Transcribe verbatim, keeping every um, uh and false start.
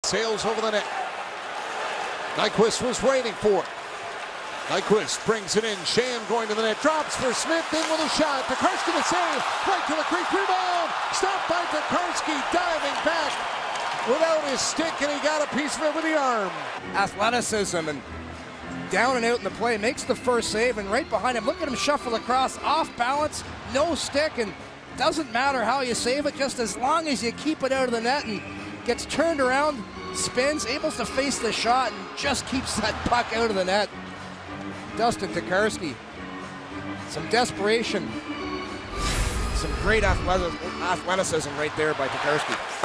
sails over the net. Nyquist was waiting for it. Nyquist brings it in. Sham going to the net. Drops for Smith. In with a shot. Tokarski to save. Right to the crease. Rebound. Stopped by Tokarski. Diving back without his stick, and he got a piece of it with the arm. Athleticism and down and out in the play. Makes the first save, and right behind him, look at him shuffle across. Off balance. No stick, and doesn't matter how you save it, just as long as you keep it out of the net, and gets turned around, spins, able to face the shot, and just keeps that puck out of the net. Dustin Tokarski, some desperation, some great athleticism right there by Tokarski.